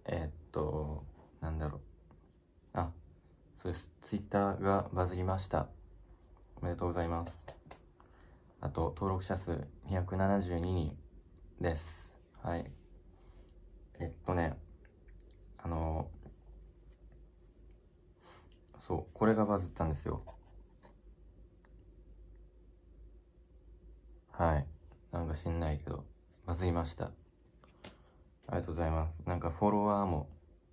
なんだろう。あ、そうです。ツイッターがバズりました。おめでとうございます。あと、登録者数272人です。はい。そう、これがバズったんですよ。はい。なんか知んないけど、バズりました。ありがとうございます。なんかフォロワーも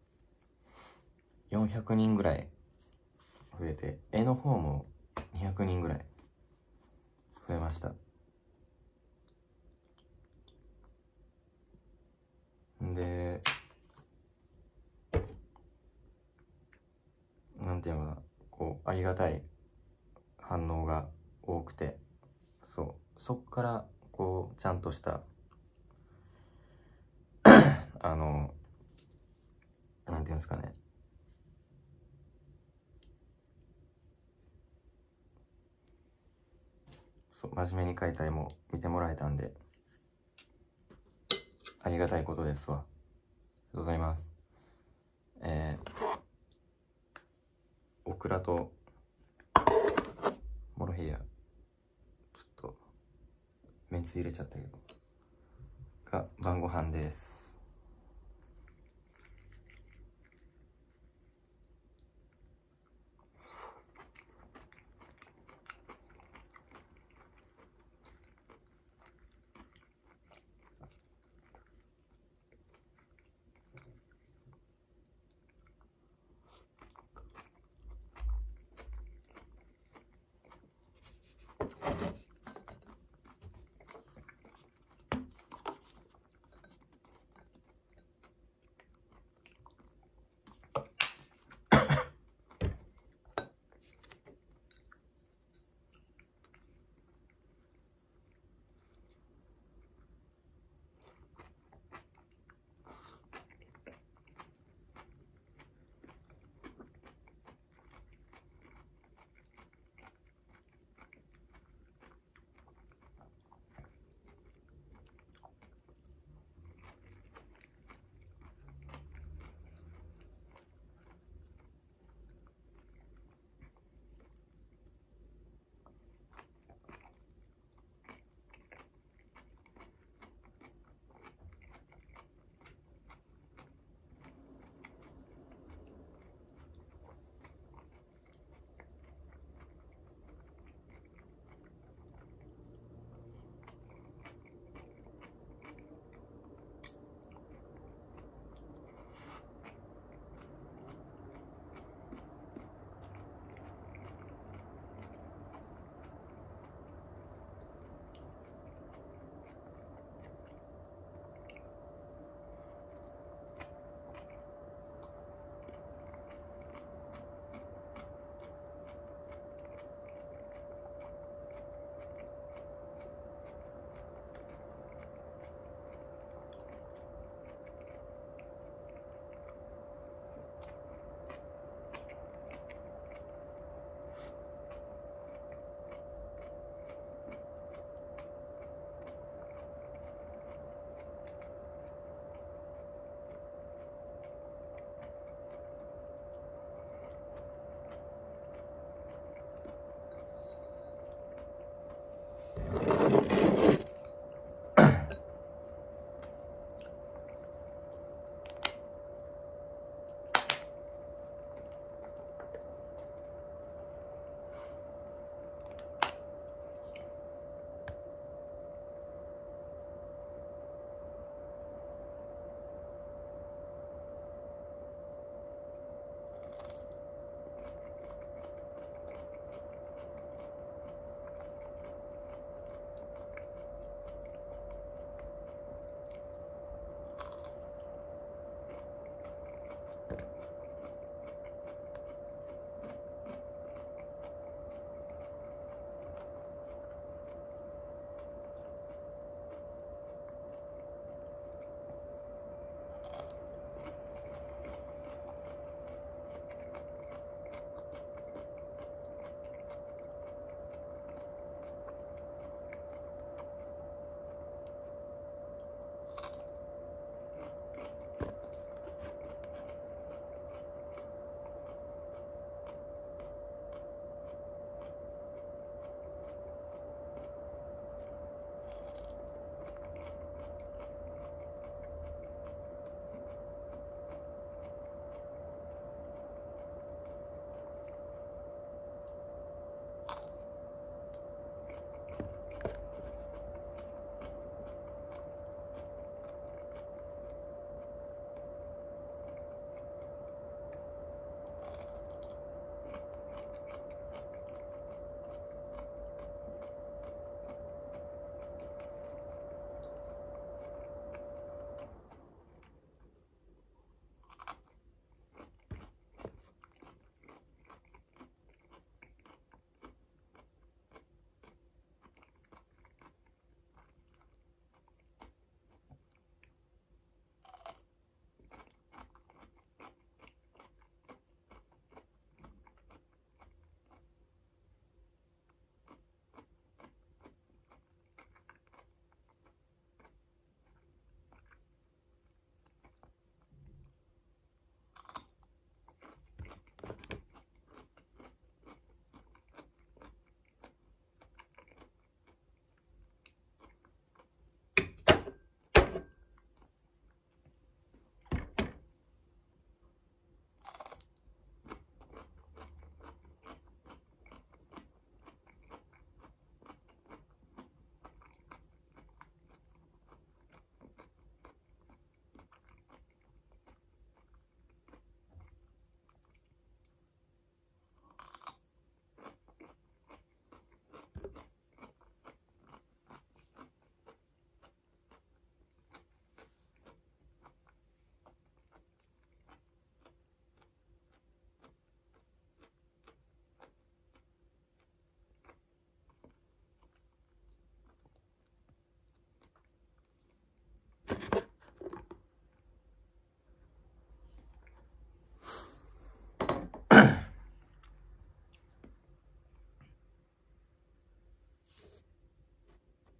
400人ぐらい増えて、絵の方も200人ぐらい増えました。で、なんていうのかな、こう、ありがたい反応が多くて、そっから、こう、ちゃんとした、なんていうんですかね、真面目に描いた絵も見てもらえたんで、ありがたいことですわ。ありがとうございます。オクラとモロヘイヤ、ちょっとめんつゆ入れちゃったけどが晩ご飯です。